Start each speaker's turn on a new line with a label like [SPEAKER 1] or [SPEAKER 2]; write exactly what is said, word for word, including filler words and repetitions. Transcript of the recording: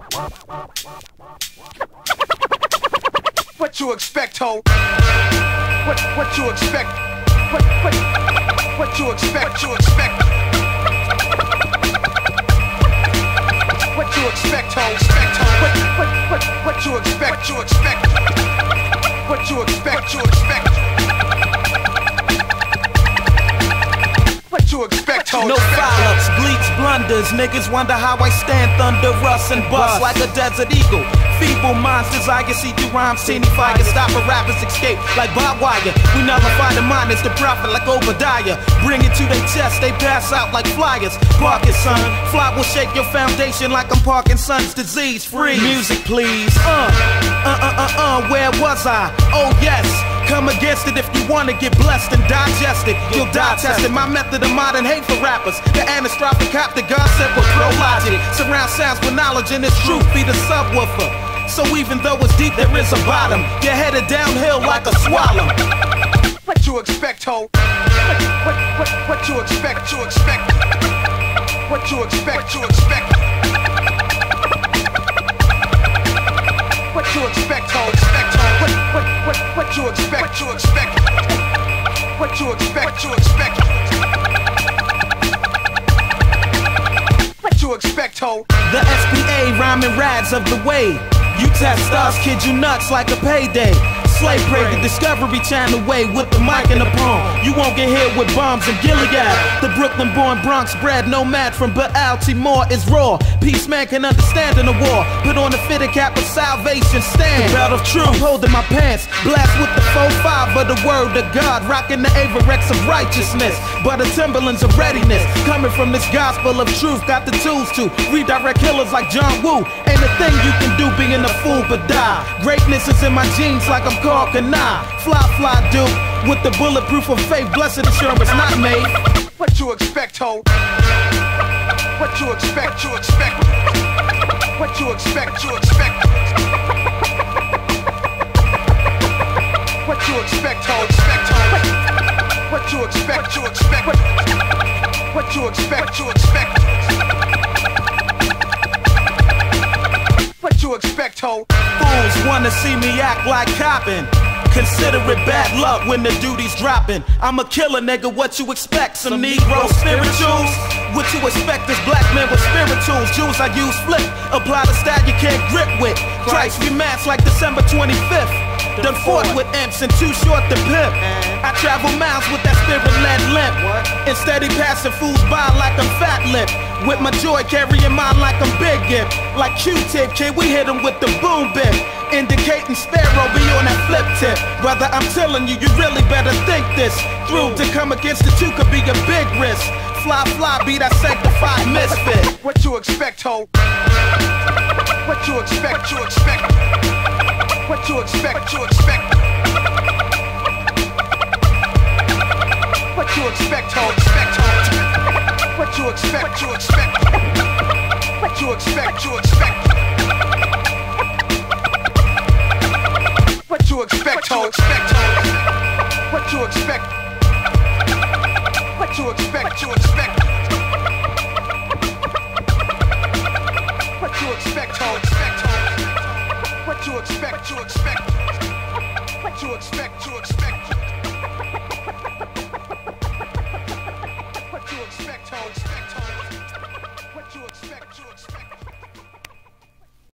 [SPEAKER 1] What you expect, ho? What what you expect? What what what you expect? You expect? What you expect, ho? Expect, ho? What what what what you expect? You expect? What you expect? You expect? What you expect, ho?
[SPEAKER 2] No follow-ups, bleach blunders. Niggas wonder how I stand thunder, rust and bust like a desert eagle. Feeble minds desire, see through rhymes, teeny fire. Stop a rapper's escape like barbed wire. We nullify the mind as the prophet like Obadiah. Bring it to their chest, they pass out like flyers. Park it, son. Fly will shake your foundation like I'm Parkinson's disease. Free music, please. Uh, uh, uh, uh, uh. Where was I? Oh yes. Come against it if you wanna get blessed and digest it. You'll die tested. My method of modern hate for rappers. The anastrophic cop, the God said will throw logic. Surround sounds with knowledge and its truth be the subwoofer. So even though it's deep, there is a bottom. You're headed downhill like a swallow.
[SPEAKER 1] What you expect, ho? What what what what you expect? You expect? What you expect? You expect? What you expect, ho? Expect, ho? What what what what you expect? You expect? What you expect? You expect? What you expect, ho?
[SPEAKER 2] The S P A rhyming rads of the way. You test us, kid, you nuts like a payday. Slave prey, the Discovery Channel way with the mic and the palm. You won't get hit with bombs in Gilead. The Brooklyn-born Bronx bred nomad from Baal Timor is raw. Peace man can understand in a war. Put on the fitted cap of salvation, stand. The belt of truth, holding my pants. Blast with the four five of the word of God. Rocking the Averex of righteousness. But the Timberlands of readiness. Coming from this gospel of truth. Got the tools to redirect killers like John Woo. Ain't a thing you can do being a fool but die. Greatness is in my genes like I'm called Kanai. Fly, fly, dude, with the bulletproof of faith. Blessed assurance not made.
[SPEAKER 1] What you expect, ho? What you expect? You expect? What you expect? You expect? What you expect, ho? Expect, ho? What you expect? You expect? What you expect? You expect? What you expect, ho?
[SPEAKER 2] Fools wanna see me act like coppin'. Consider it bad luck when the duty's dropping. I'm a killer, nigga, what you expect? Some Negro spirituals? What you expect is black men with spirituals. Jews I use flip, apply the style you can't grip with. Christ rematch like December twenty-fifth. Done fought with imps and too short to pimp. I travel miles with that spirit-led limp. Instead he passing fools by like I'm fat lip. With my joy carrying mine like I'm big gip. Like Q-tip, kid, we hit him with the boom bip. Indicating sparrow, be on that flip tip. Brother, I'm telling you, you really better think this through. To come against the two could be a big risk. Fly, fly, be that sanctified misfit.
[SPEAKER 1] What you expect, ho? What you expect? You expect? What you expect? You expect? What you expect, ho? Expect, ho? What you expect? You expect? What you expect? You expect? What you expect, ho? Expect, ho? What you expect? What you expect? You expect? What you expect, ho? Expect, ho? What you expect? You expect? What you expect? You expect? What you expect, ho? Expect, ho? What you expect? You expect?